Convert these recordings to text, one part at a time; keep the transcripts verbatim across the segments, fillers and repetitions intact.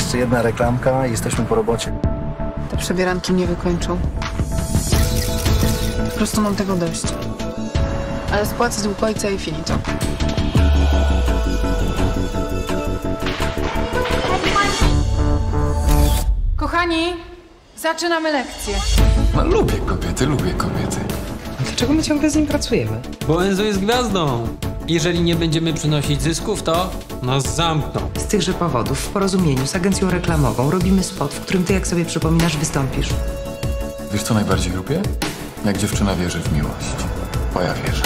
Jeszcze jedna reklamka i jesteśmy po robocie. Te przebieranki mnie wykończą. Po prostu mam tego dość. Ale spłacę dług ojca i finito. Kochani, zaczynamy lekcję. No, lubię kobiety, lubię kobiety. A dlaczego my ciągle z nim pracujemy? Bo Enzo jest gwiazdą. Jeżeli nie będziemy przynosić zysków, to nas zamkną. Z tychże powodów w porozumieniu z agencją reklamową robimy spot, w którym ty, jak sobie przypominasz, wystąpisz. Wiesz, co najbardziej lubię? Jak dziewczyna wierzy w miłość. Bo ja wierzę.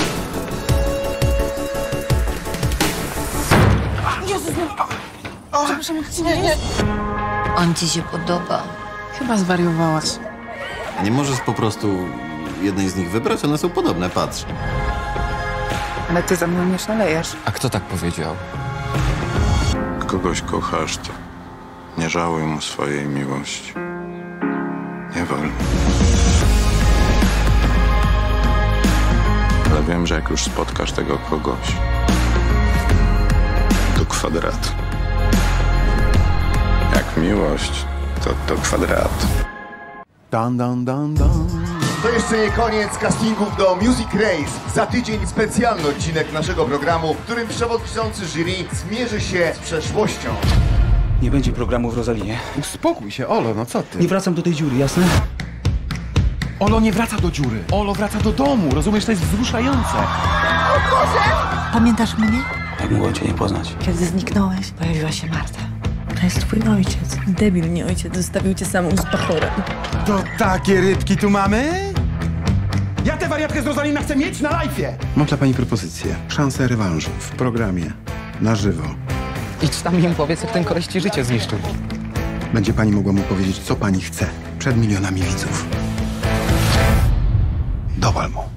Jezus, no. Przepraszam, nie, nie. On ci się podoba. Chyba zwariowałaś. Nie możesz po prostu jednej z nich wybrać? One są podobne, patrz. Ale ty za mną nie szalejesz. A kto tak powiedział? Kogoś kochasz, to nie żałuj mu swojej miłości. Nie wolno. Ale wiem, że jak już spotkasz tego kogoś, to kwadrat. Jak miłość, to, to kwadrat. Dan, dan, dan, dan. To jeszcze nie koniec castingów do Music Race. Za tydzień specjalny odcinek naszego programu, w którym przewodniczący jury zmierzy się z przeszłością. Nie będzie programu w Rosalinie. Uspokój się, Olo, no co ty? Nie wracam do tej dziury, jasne? Olo nie wraca do dziury. Olo wraca do domu. Rozumiesz, to jest wzruszające. O Boże! Pamiętasz mnie? Jak mogłem cię nie poznać? Kiedy zniknąłeś, pojawiła się Marta. To jest twój ojciec. Debil, nie ojciec, zostawił cię samą z bachorem. To takie rybki tu mamy? Ja tę wariatkę z Rosalina chcę mieć na live'ie. Mam dla pani propozycję. Szansę rewanżu w programie. Na żywo. Idź tam i im powiedz, jak ten koleś ci życie zniszczył. Będzie pani mogła mu powiedzieć, co pani chce. Przed milionami widzów. Dowal mu.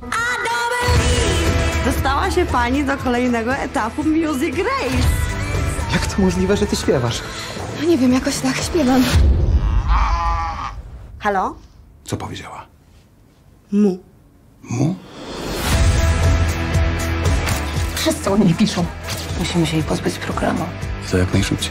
Dostała się pani do kolejnego etapu Music Race. Jak to możliwe, że ty śpiewasz? No nie wiem, jakoś tak śpiewam. Halo? Co powiedziała? Mu. Mu? Wszyscy o niej piszą. Musimy się jej pozbyć z programu. To jak najszybciej.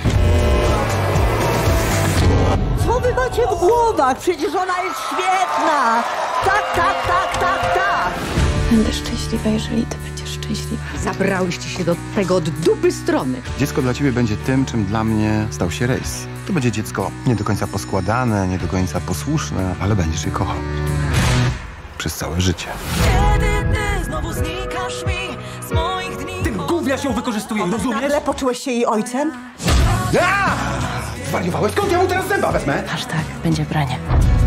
Co wy macie w głowach? Przecież ona jest świetna! Tak, tak, tak, tak, tak! Będę szczęśliwa, jeżeli ty będziesz szczęśliwa. Zabrałyście się do tego od dupy strony. Dziecko dla ciebie będzie tym, czym dla mnie stał się rejs. To będzie dziecko nie do końca poskładane, nie do końca posłuszne, ale będziesz je kochał. Przez całe życie. Ten gówniarz ją wykorzystuje, rozumiesz? Nagle poczułeś się jej ojcem? Ja! Zwariowałeś? Skąd ja mu teraz zęba wezmę? Aż tak, będzie branie.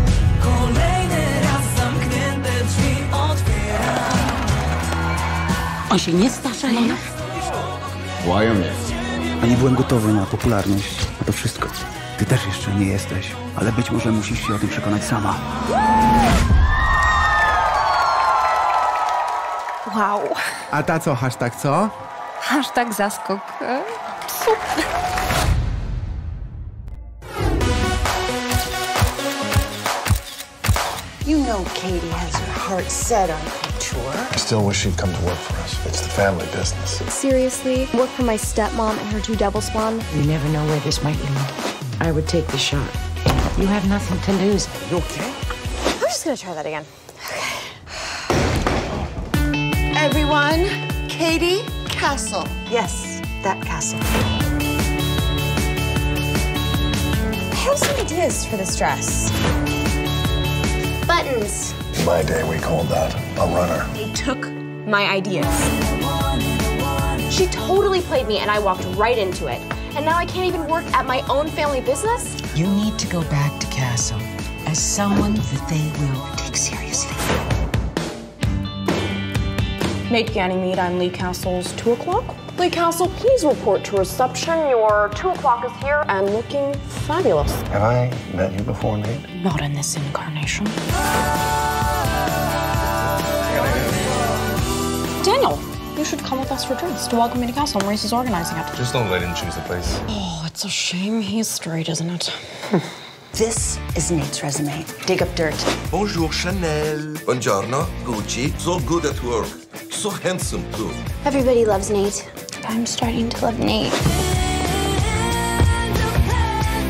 On się nie starzeje. Łają mnie. A nie byłem gotowy na popularność, na to wszystko. Ty też jeszcze nie jesteś, ale być może musisz się o tym przekonać sama. Wow. A ta co, hashtag co? Hashtag zaskok. Super. You know Katie has her heart set on couture. I still wish she'd come to work for us. It's the family business. Seriously? Work for my stepmom and her two devil spawn? You never know where this might lead. I would take the shot. You have nothing to lose. You okay? I'm just gonna try that again. Everyone, Katie Castle. Yes, that castle. I have some ideas for this dress. Buttons. In my day, we called that a runner. They took my ideas. She totally played me and I walked right into it. And now I can't even work at my own family business? You need to go back to Castle as someone that they will take seriously. Nate Ganymede, I'm Lee Castle's two o'clock. Lee Castle, please report to reception. Your two o'clock is here and looking fabulous. Have I met you before, Nate? Not in this incarnation. Daniel, you should come with us for drinks to welcome me to Castle. Maurice is organizing it. Just don't let him choose the place. Oh, it's a shame he's straight, isn't it? This is Nate's resume. Dig up dirt. Bonjour, Chanel. Buongiorno, Gucci. So good at work. So handsome, too. Everybody loves Nate. I'm starting to love Nate.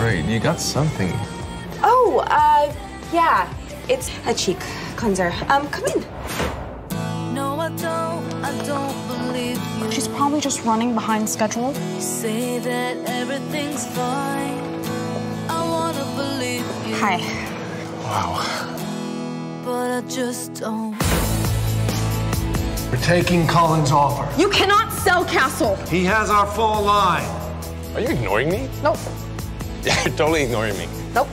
great. You got something. Oh, uh, yeah. It's a cheek cleanser. Um, come in. No, I don't, I don't believe you. She's probably just running behind schedule. You say that everything's fine. I wanna believe you. Hi. Wow. But I just don't. We're taking Colin's offer. You cannot sell Castle. He has our full line. Are you ignoring me? Nope. Yeah, you're totally ignoring me. Nope.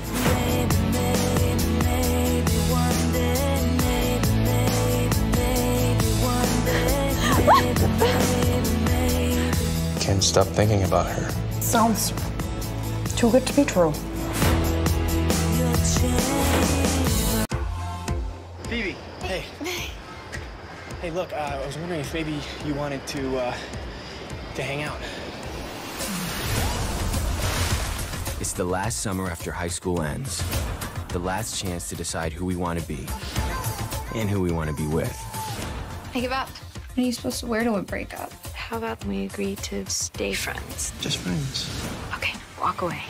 Can't stop thinking about her. Sounds too good to be true. Phoebe, hey. Hey, look, uh, I was wondering if maybe you wanted to, uh, to hang out. It's the last summer after high school ends. The last chance to decide who we want to be and who we want to be with. I give up. What are you supposed to wear to a breakup? How about we agree to stay friends? Just friends. Okay, walk away.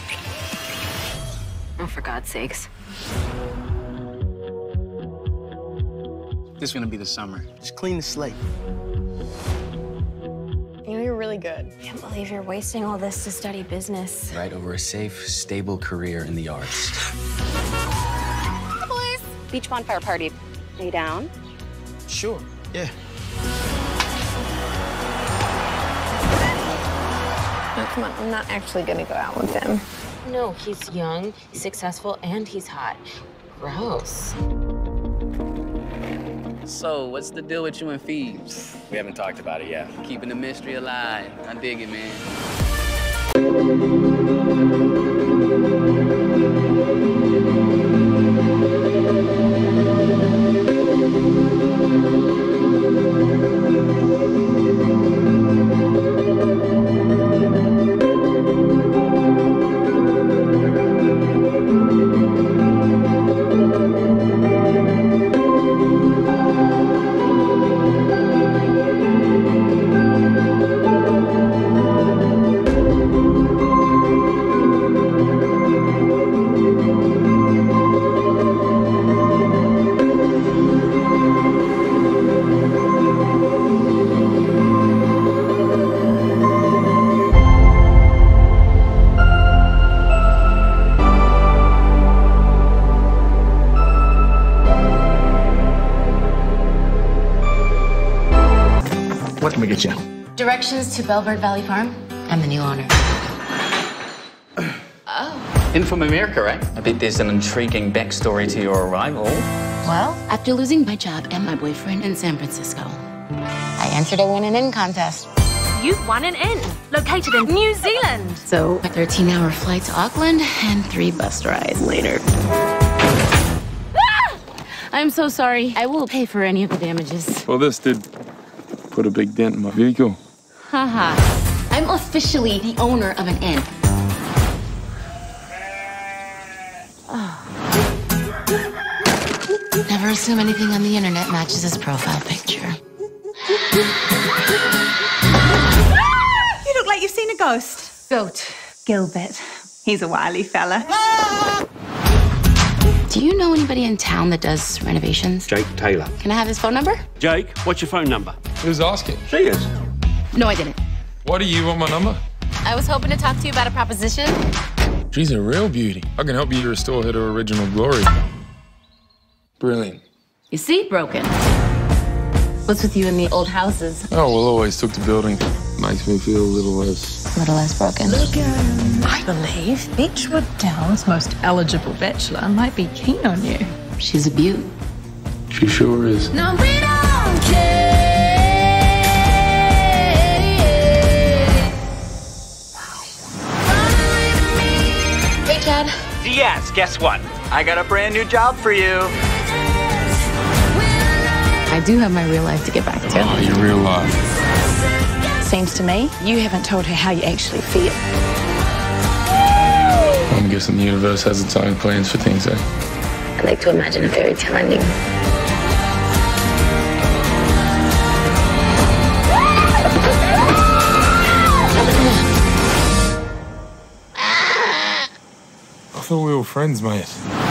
Oh, for God's sakes. This is gonna be the summer. Just clean the slate. You know, you're really good. I can't believe you're wasting all this to study business. Right over a safe, stable career in the arts. Boys! Beach bonfire party. Are you down? Sure, yeah. No, come on, I'm not actually gonna go out with him. No, he's young, he's successful, and he's hot. Gross. So, what's the deal with you and Phoebes? We haven't talked about it yet. Keeping the mystery alive. I dig it, man. What can we get you? Directions to Bellbird Valley Farm. I'm the new owner. Oh. In from America, right? I bet there's an intriguing backstory to your arrival. Well, after losing my job and my boyfriend in San Francisco, I entered a win an in contest. You've won an inn, located in New Zealand. So, a thirteen hour flight to Auckland and three bus rides later. Ah! I'm so sorry. I will pay for any of the damages. Well, this did put a big dent in my vehicle. Haha. I'm officially the owner of an inn. Oh. Never assume anything on the internet matches his profile picture. You look like you've seen a ghost. Goat. Gilbert. He's a wily fella. Do you know anybody in town that does renovations? Jake Taylor. Can I have his phone number? Jake, what's your phone number? Who's asking? She is. No, I didn't. Why do you want my number? I was hoping to talk to you about a proposition. She's a real beauty. I can help you restore her to original glory. Brilliant. You see, broken. What's with you and the old houses? Oh, well, always took to building. Makes me feel a little less... A little less broken. I believe Beechwood Downs' most eligible bachelor might be keen on you. She's a beaut. She sure is. No, we don't care. Hey, Chad. Diaz, guess what? I got a brand new job for you. I do have my real life to get back to. Oh, your real life. Seems to me you haven't told her how you actually feel. I'm guessing the universe has its own plans for things, eh? I like to imagine a fairy tale ending. thought we were friends, mate.